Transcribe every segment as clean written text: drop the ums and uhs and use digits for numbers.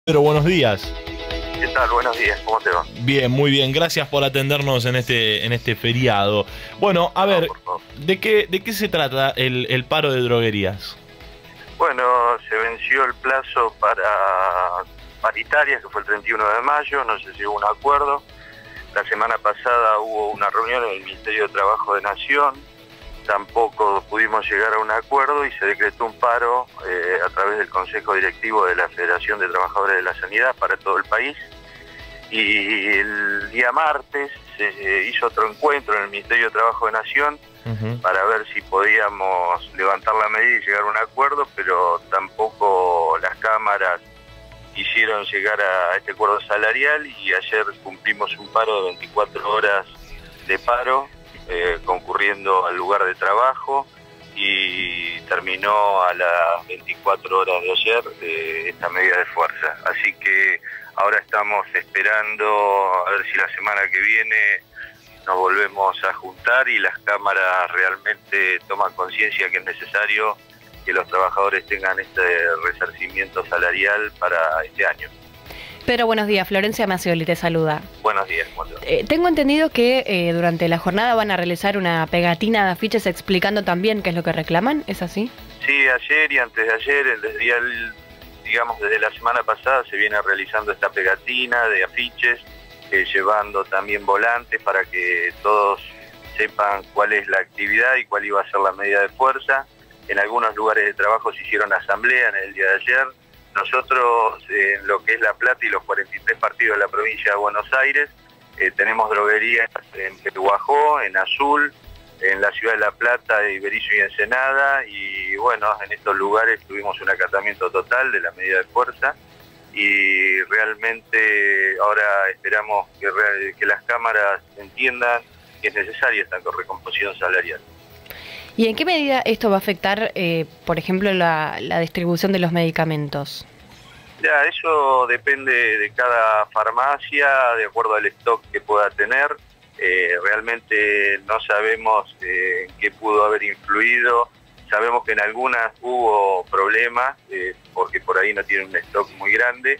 Pero buenos días. ¿Qué tal? Buenos días, ¿cómo te va? Bien, muy bien. Gracias por atendernos en este feriado. Bueno, a No, ver, por favor. ¿de qué se trata el paro de droguerías? Bueno, se venció el plazo para paritarias, que fue el 31 de mayo, no se llegó a un acuerdo. La semana pasada hubo una reunión en el Ministerio de Trabajo de Nación, tampoco pudimos llegar a un acuerdo y se decretó un paro a través del Consejo Directivo de la Federación de Trabajadores de la Sanidad para todo el país. Y el día martes se hizo otro encuentro en el Ministerio de Trabajo de Nación para ver si podíamos levantar la medida y llegar a un acuerdo, pero tampoco las cámaras quisieron llegar a este acuerdo salarial y ayer cumplimos un paro de 24 horas de paro, concurriendo al lugar de trabajo, y terminó a las 24 horas de ayer esta medida de fuerza. Así que ahora estamos esperando a ver si la semana que viene nos volvemos a juntar y las cámaras realmente toman conciencia que es necesario que los trabajadores tengan este resarcimiento salarial para este año. Pero buenos días, Florencia Macioli te saluda. Buenos días, ¿cómo te va? Tengo entendido que durante la jornada van a realizar una pegatina de afiches explicando también qué es lo que reclaman, ¿es así? Sí, ayer y antes de ayer, digamos desde la semana pasada, se viene realizando esta pegatina de afiches, llevando también volantes para que todos sepan cuál es la actividad y cuál iba a ser la medida de fuerza. En algunos lugares de trabajo se hicieron asamblea en el día de ayer. Nosotros, en lo que es La Plata y los 43 partidos de la provincia de Buenos Aires, tenemos droguerías en Pehuajó, en Azul, en la ciudad de La Plata, Iberizo y Ensenada, y bueno, en estos lugares tuvimos un acatamiento total de la medida de fuerza y realmente ahora esperamos que las cámaras entiendan que es necesaria esta recomposición salarial. ¿Y en qué medida esto va a afectar, por ejemplo, la distribución de los medicamentos? Ya, eso depende de cada farmacia, de acuerdo al stock que pueda tener. Realmente no sabemos en qué pudo haber influido. Sabemos que en algunas hubo problemas, porque por ahí no tienen un stock muy grande,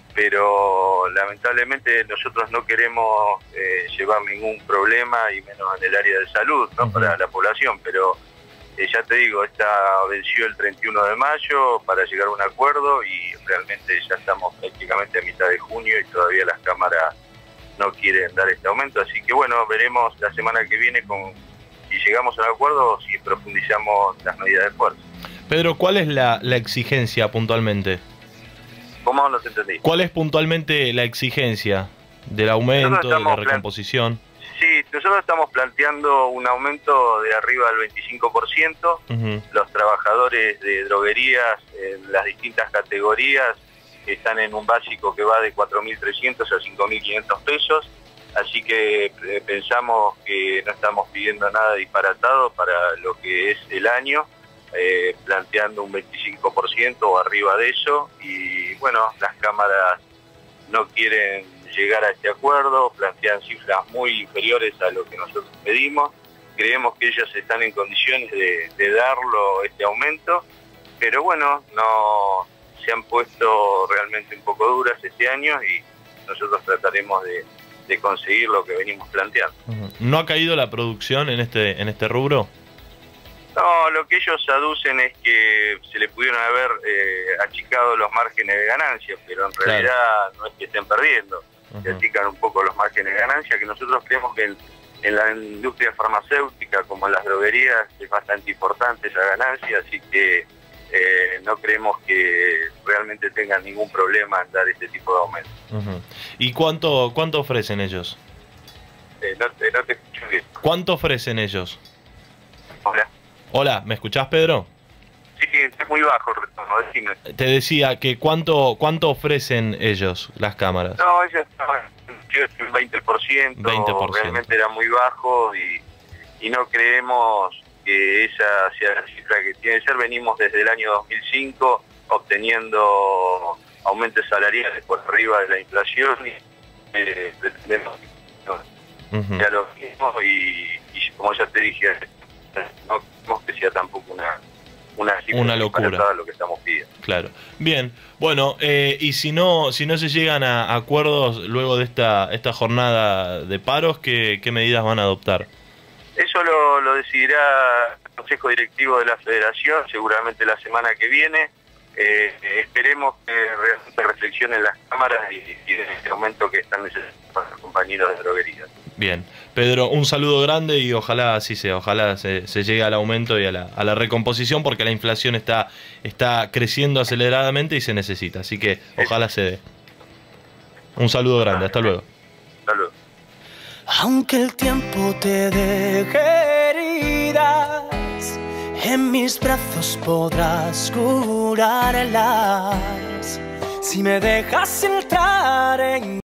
pero lamentablemente nosotros no queremos llevar ningún problema, y menos en el área de salud, ¿no? Para la población, pero ya te digo, esta venció el 31 de mayo para llegar a un acuerdo y realmente ya estamos prácticamente a mitad de junio y todavía las cámaras no quieren dar este aumento, así que bueno, veremos la semana que viene si llegamos a un acuerdo, si profundizamos las medidas de fuerza. Pedro, ¿cuál es la exigencia puntualmente? ¿Cómo? No te entendí. ¿Cuál es puntualmente la exigencia del aumento, de la recomposición? Sí, nosotros estamos planteando un aumento de arriba del 25%. Los trabajadores de droguerías en las distintas categorías están en un básico que va de 4.300 a 5.500 pesos. Así que pensamos que no estamos pidiendo nada disparatado para lo que es el año, planteando un 25% o arriba de eso. Y bueno, las cámaras no quieren llegar a este acuerdo, plantean cifras muy inferiores a lo que nosotros pedimos. Creemos que ellos están en condiciones de darlo este aumento, pero bueno, no se han puesto realmente un poco duras este año y nosotros trataremos de conseguir lo que venimos planteando. ¿No ha caído la producción en este rubro? No, lo que ellos aducen es que se le pudieron haber achicado los márgenes de ganancia, pero en realidad no es que estén perdiendo. Se achican un poco los márgenes de ganancia, que nosotros creemos que en la industria farmacéutica, como en las droguerías, es bastante importante esa ganancia, así que no creemos que realmente tengan ningún problema en dar este tipo de aumento. ¿Y cuánto ofrecen ellos? No te escucho bien. ¿Cuánto ofrecen ellos? Hola. Hola, ¿me escuchás, Pedro? Sí, es muy bajo el retorno, decime. Te decía que cuánto ofrecen ellos, las cámaras. No, ellos estaban en 20%, realmente era muy bajo y no creemos que esa sea la cifra que tiene que ser. Venimos desde el año 2005 obteniendo aumentos salariales por arriba de la inflación y pretendemos ya lo mismo y como ya te dije, no creemos que sea tampoco una locura lo que estamos pidiendo. Claro. Bien, bueno, y si no se llegan a acuerdos luego de esta jornada de paros, ¿qué medidas van a adoptar? Eso lo decidirá el Consejo Directivo de la Federación, seguramente la semana que viene. Esperemos que realmente reflexionen las cámaras y en este momento que están necesitando para los compañeros de droguería. Bien, Pedro, un saludo grande y ojalá así sea, ojalá se llegue al aumento y a la recomposición, porque la inflación está creciendo aceleradamente y se necesita, así que ojalá se dé. Un saludo grande, hasta luego. Hasta luego. Aunque el tiempo te deje heridas, en mis brazos podrás curarlas. Si me dejas entrar en